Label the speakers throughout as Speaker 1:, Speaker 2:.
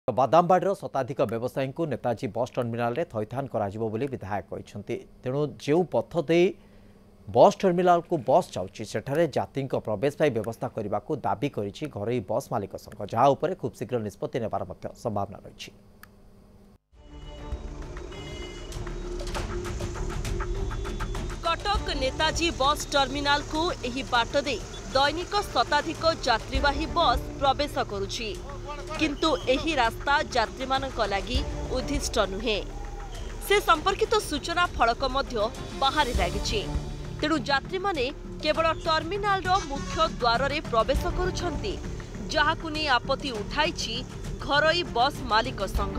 Speaker 1: बादामबाड़ी शताधिक व्यवसायी को नेताजी बस टर्मिनाल रे थैथान कराजिबो बोली विधायक कहते। तेणु जो पथ दे बस टर्मिनाल को बस जाऊँगी सेठारे यात्री प्रवेश पाई व्यवस्था करने को दाबी करिछि घरोई बस मालिक संघ, जहाँ उपरे खूब शीघ्र निष्पत्ति नेबार मध्य संभावना रही।
Speaker 2: कटक नेताजी बस टर्मिनाल को एही बाट दे दैनिक शताधिक यात्रीवाही बस प्रवेश करुछि, किंतु एही रास्ता यात्री मानक लागि उद्दिष्ट नुहे। से संपर्कित सूचना फलक मध्य बाहर लागिछि। तेणु यात्री माने केवल टर्मिनाल रो मुख्य द्वार रे प्रवेश करुछंती, जहाकु नै आपत्ति उठाइछि घरोई बस मालिक संघ।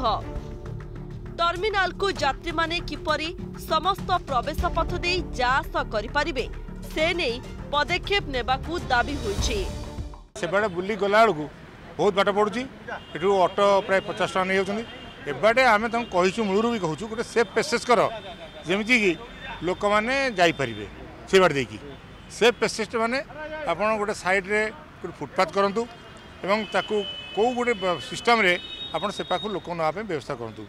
Speaker 2: टर्मिनाल को यात्री माने किपरि समस्त प्रवेश पथ दे जास करि परिबे से नै पदक्षेप नेबाकू दाबी होइछि।
Speaker 3: से बडे बुली गला बेलू बहुत बाट पड़ुछि, एठू ऑटो प्राय 50 टका नहीं होउछन्ती। एबाडे आमे तम कहिछु मूलरू भी कहूछु गोटे सेफ पैसेज कर, जेमिति कि लोक माने जाई परिबे से बाट देकी। सेफ पैसेज माने आपण गोटे साइड रे गोटे फुटपाथ करंतु एवं ताकू को गोटे सिस्टम रे आपण से पाखु लोक नवा पे व्यवस्था करंतु।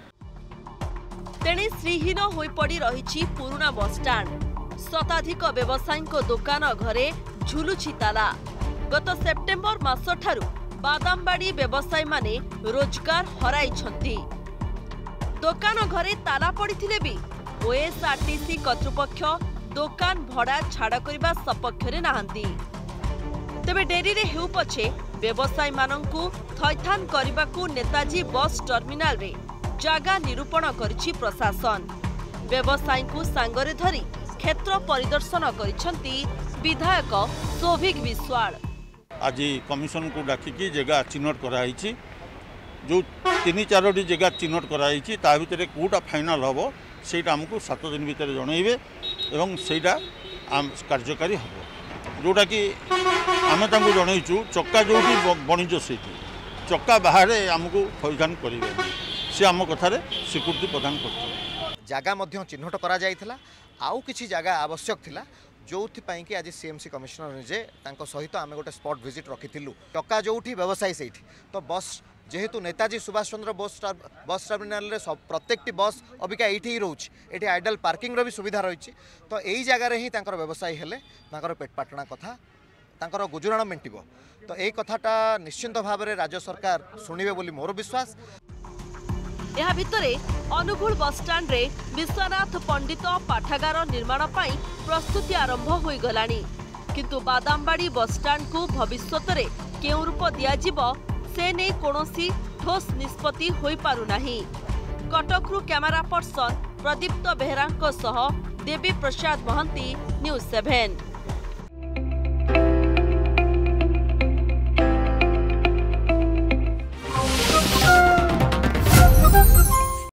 Speaker 2: तेणे श्रीहीन होई पड़ी रहिछि पुराना बस स्टैंड। शताधिक व्यवसायी दुकान घरे झुलुछि ताला। गत सेप्टेम्बर मास ठारू बादामबाड़ी व्यवसायी माने रोजगार हराइछंती। दुकान घरे ताला पड़िथिले भी ओएसआरटीसी कर्तृपक्ष दुकान भड़ा छाड़ करबा सपक्षरे नाहंती। तेबे डेरी रे हेउ पछे व्यवसायी मानंकु थैथान करबाकू नेताजी बस टर्मिनाल रे जागा निरूपण करिछि प्रशासन। व्यवसायी को सांगरे धरी क्षेत्र परिदर्शन करिछंती विधायक सौभिक विश्वाल।
Speaker 4: आज कमिशन को डाकिकी जगह चिन्हट कराई, जो 3-4 जगह चिन्हट कराई, ता भितर कोटा फाइनाल हम से आमको 7 दिन भितर जनइबे एवं सेटा कार्यकारी हम, जोटा कि आम जनइचु चक्का जो बणिज से चक्का बाहर आमको फैजान करेंगे से आम कथार स्वीकृति प्रदान कर।
Speaker 5: जगह मध्य चिन्हट करा जाइथिला, आउ किछि जगह आवश्यक थिला, जो कि आज सीएमसी कमिशनर निजे सहित आम गोटे स्पॉट विजिट रखिलु। टका जो व्यवसायी से तो बस जेहेतु नेताजी सुभाष चंद्र बस टर्मिनाल रे प्रत्येक बस अबिका ये रोच, ये आइडल पार्किंग भी सुविधा रही। तो यही जगार ही व्यवसायी हेले पेटपाटना कथा गुजराण मेंटिब। तो यही कथाटा निश्चिंत भाव में राज्य सरकार शुणिबे बोली मोर विश्वास।
Speaker 2: यह भितरे अनुगुल बस स्टैंड रे विश्वनाथ पंडित पाठागार निर्माण पाई प्रस्तुति आरंभ होई गलानी, किंतु बादामबाड़ी बस स्टैंड को भविष्यत रे केउ रूप दियाजिबो से नै कोनोसी ठोस निष्पत्ति होई पारु नाही। कटकरू कैमरा पर्सन प्रदीप्त बेहरांको सह देवी प्रसाद महंती, न्यूज 7।